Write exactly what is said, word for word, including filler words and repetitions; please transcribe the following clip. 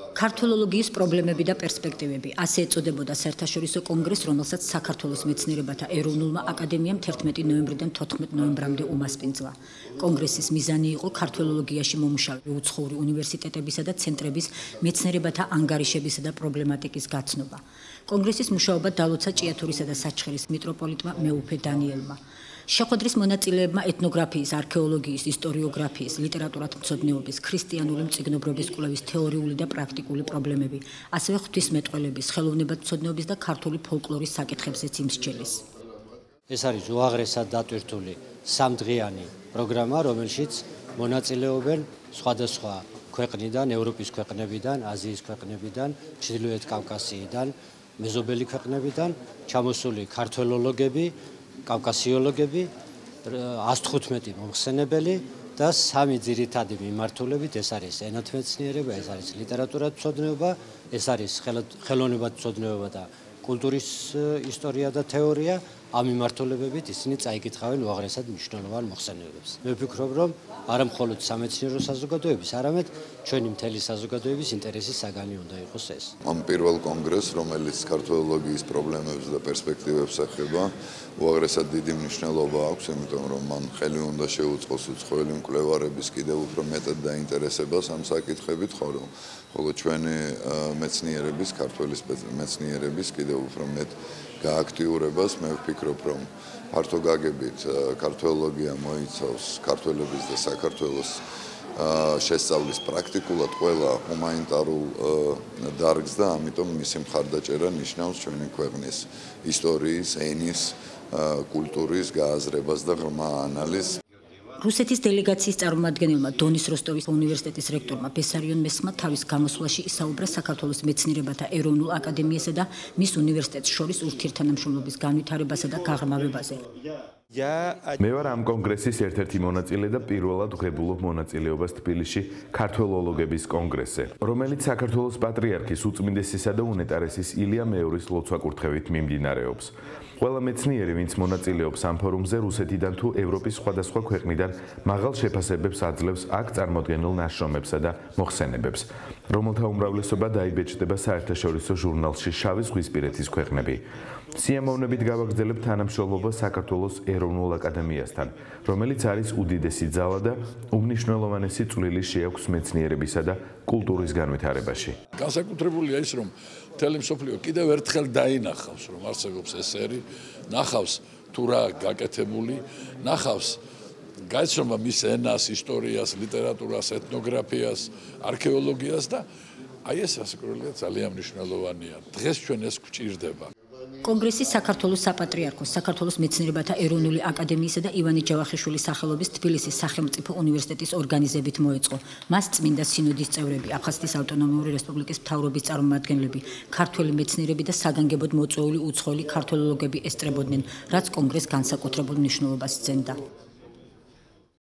ქართველოლოგიის პრობლემები და პერსპექტივები. ასე ეწოდებოდა საერთაშორისო კონგრესს, რომელსაც საქართველოს მეცნიერებათა ეროვნულმა აკადემიამ თერთმეტი ნოემბრიდან თოთხმეტ ნოემბრამდე უმასპინძლა. კონგრესის მიზანი იყო ქართველოლოგიაში მომუშავე უცხოური უნივერსიტეტებისა და ცენტრების მეცნიერებათა ანგარიშებისა და პრობლემატიკის გაცნობა. კონგრესის მუშაობა დალოცა ჭიათურისა და საჩხერის მიტროპოლიტმა მეუფე დანიელმა. შეხვედრის მონაწილეებმა ეთნოგრაფიის, არქეოლოგიის, ისტორიოგრაფიის, ლიტერატურათმცოდნეობის, ქრისტიანული მწიგნობრობის კვლევის თეორიული და პრაქტიკული პრობლემები, ასევე ღვთისმეტყველების, ხელოვნებათმცოდნეობის და ქართული ფოლკლორის საკითხებზეც იმსჯელეს. ეს არის უაღრესად დატვირთული სამდღიანი პროგრამა, რომელშიც მონაწილეობენ სხვადასხვა ქვეყნიდან, ევროპის ქვეყნებიდან, აზიის ქვეყნებიდან, ჩრდილოეთ კავკასიიდან, მეზობელი ქვეყნებიდან ჩამოსული ქართველოლოგები, კავკასიოლოგები, ას თხუთმეტი მომხსენებელი და სამი ძირითადი მიმართულებით, ეს არის ენათმეცნიერება, ეს არის ლიტერატურათმცოდნეობა, ეს არის ხელოვნებათმცოდნეობა და კულტურის ისტორია და თეორია. ამ მიმართულებებით ისინი წაიკითხავენ უაღრესად მნიშვნელოვან მოხსენებებს. მე ვფიქრობ, რომ არა მხოლოდ სამეცნიერო საზოგადოების, არამედ ჩვენი მთელი საზოგადოების ინტერესის საგანი უნდა იყოს ეს. ამ პირველ კონგრესს, რომელიც ქართველოლოგიის პრობლემებს და პერსპექტივებს ეხება, უაღრესად დიდი მნიშვნელობა აქვს, იმიტომ რომ მან ხელი უნდა შეუწყოს უცხოელი მკვლევარების კიდევ უფრო მეტად დაინტერესებას ამ საკითხებით, ხოლო ჩვენი მეცნიერების, ქართველი მეცნიერების კიდევ უფრო მეტ გააქტიურებას. მე ვფიქრობ, რომ ფართო გაგებით ქართველოლოგია მოიცავს ქართველების და საქართველოს შესწავლის პრაქტიკულად ყველა ჰუმანიტარულ დარგს და ამიტომ მისი მხარდაჭერა ნიშნავს ჩვენი ქვეყნის ისტორიის, ენის, კულტურის გააზრებას და ღრმა ანალიზს. რუსეთის დელეგაციის წარმომადგენელმა დონის როსტოვის უნივერსიტეტის რექტორმა ბესარიონ მესმა თავის გამოსვლაში ისაუბრა საქართველოს მეცნიერებათა ეროვნულ აკადემიასა და მის უნივერსიტეტს შორის ურთიერთთანამშრომლობის განვითარებასა და გაღრმავებაზე. მე ვარ ამ კონგრესის ერთ-ერთი მონაწილე და პირველად ვღებულობ მონაწილეობას თბილისში ქართველოლოგების კონგრესზე, რომელიც საქართველოს პატრიარქის უწმინდესისა და უნეტარესის ილია მეორის ლოცვა-კურთხევით მიმდინარეობს. ყველა მეცნიერი, ვინც მონაწილეობს ამ ფორუმზე, რუსეთიდან თუ ევროპის სხვადასხვა ქვეყნიდან მაღალ შეფასებებს აძლევს აქ წარმოდგენილ ნაშრომებსა და მოხსენებებს, რომელთა უმრავლესობა დაიბეჭდება საერთაშორისო ჟურნალში შავი ზღვისპირეთის ქვეყნები. სიამოვნებით გავაგრძელებთ თანამშრომლობა საქართველოს ეროვნულ აკადემიასთან, რომელიც არის უდიდესი ძალა და უმნიშვნელოვანესი წვლილი შეაქვს მეცნიერებისა და კულტურის განვითარებაში. განსაკუთრებულია ის, რომ მთელი მსოფლიო კიდევ ერთხელ დაინახავს, რომ არსებობს ესერი, ნახავს თუ რა გაკეთებული, ნახავს გაიცნობა მის ენას, ისტორიას, ლიტერატურას, ეთნოგრაფიას, არქეოლოგიას და აი ეს ასაკურველია ძალიან მნიშვნელოვანია. დღეს ჩვენ ეს გვჭირდება. კონგრესი საქართველოს საპატრიარქოს, საქართველოს მეცნიერებათა ეროვნული აკადემიისა და ივანე ჯავახიშვილის სახელობის თბილისის სახელმწიფო უნივერსიტეტის ორგანიზებით მოეწყო. მას წმინდა სინოდის წევრები, აფხაზეთის ავტონომიური რესპუბლიკის მთავრობის წარმომადგენლები, ქართველი მეცნიერები და საგანგებოდ მოწვეული უცხოელი ქართველოლოგები ესწრებოდნენ, რაც კონგრესს განსაკუთრებულ მნიშვნელობას სცემდა.